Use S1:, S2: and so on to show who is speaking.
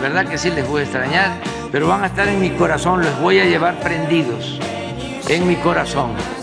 S1: verdad que sí les voy a extrañar, pero van a estar en mi corazón, los voy a llevar prendidos en mi corazón.